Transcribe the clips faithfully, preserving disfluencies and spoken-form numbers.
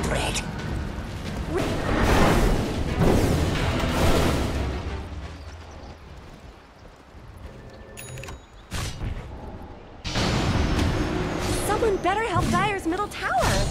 bread. Someone better help Dire's middle tower.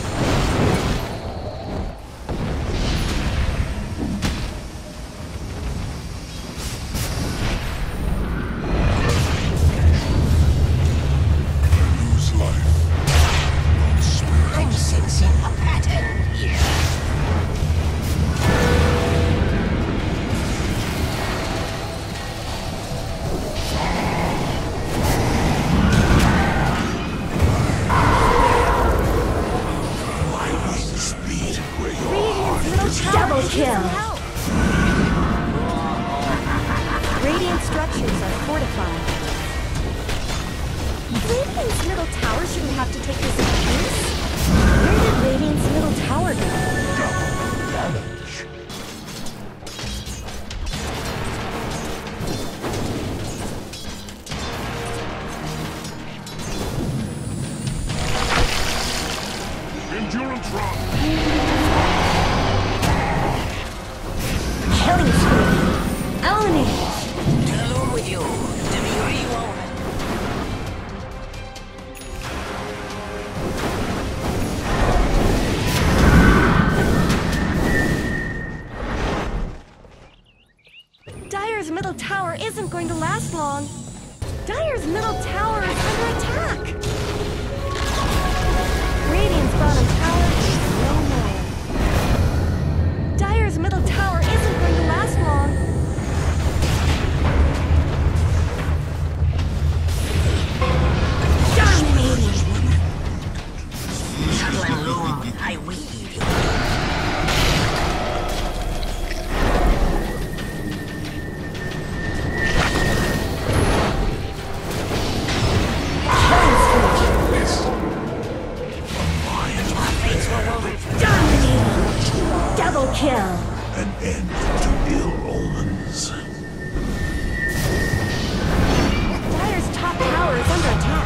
Radiant structures are fortified. Radiant's middle tower shouldn't have to take this abuse. Where did Radiant's middle tower go? Damage. Endurance run. Killing spree. Eliminate. Alone with you. To be rewoven. Dire's middle tower isn't going to last long. Dire's middle tower is under attack. Radiant's bottom tower is no more. Dire's middle tower isn't going to last long. Dominating! Shuttle and loom, I weave you. Dominating! Double kill! An end to ill omens. Dire's top tower is under attack.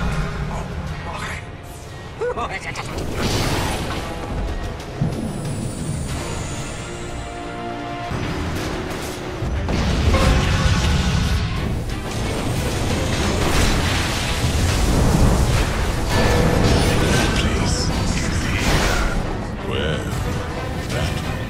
Where? That.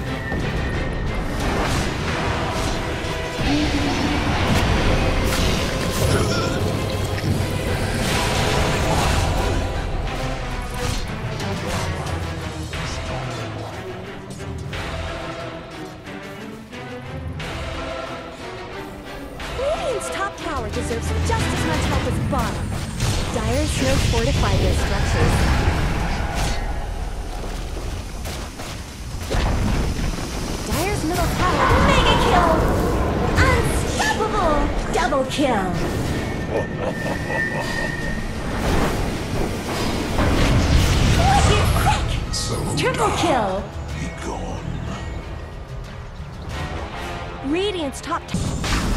Radiant's top tower deserves just as much help as bottom. Dire's heroes fortified their structures. Dire's middle tower, mega kill! Unstoppable! Double kill! Wicked quick! So Triple kill! be gone. Radiant's top tower.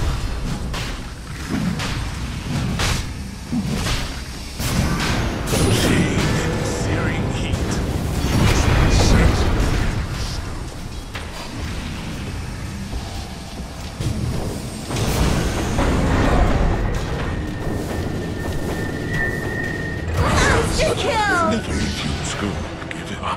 Searing heat. Monster kill! Scoop. Give it.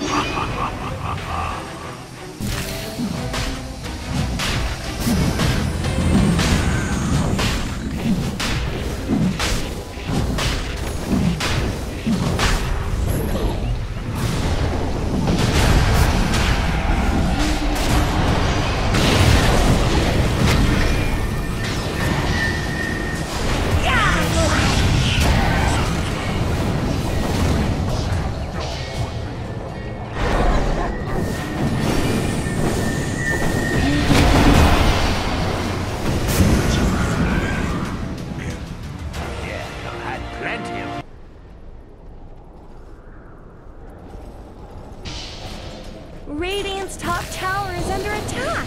Radiant's top tower is under attack.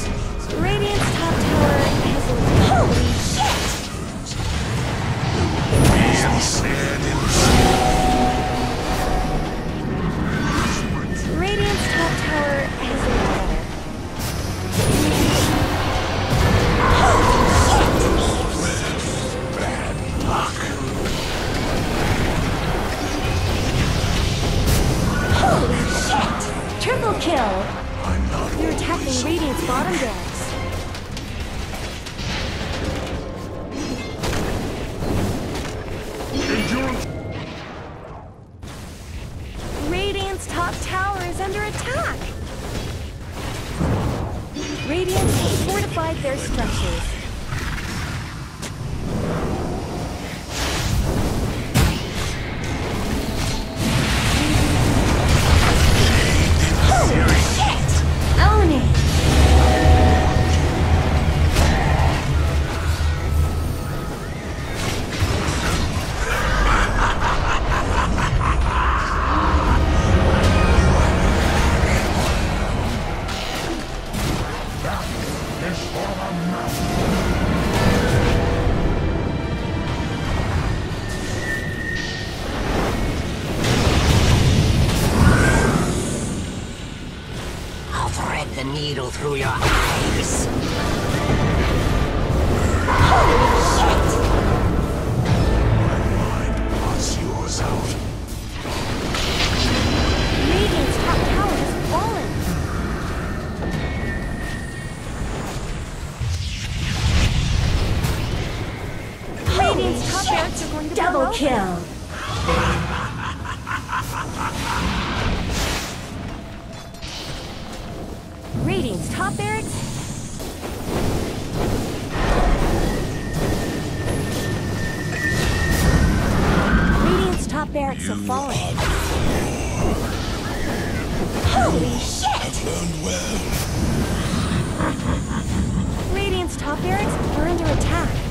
Radiant's top tower has a... Holy shit! attacking Radiant's bottom barracks. Endurance. Radiant's top tower is under attack. Radiant has fortified their structures. Holy shit! Own it! I'll thread the needle through your eyes. Holy shit! What's yours out? Radiant's top tower has fallen. Radiant's top barracks are going to Double blow. kill. Radiant's top barracks. Radiant's top barracks have fallen. Holy shit! I've learned well. Radiant's top barracks are under attack.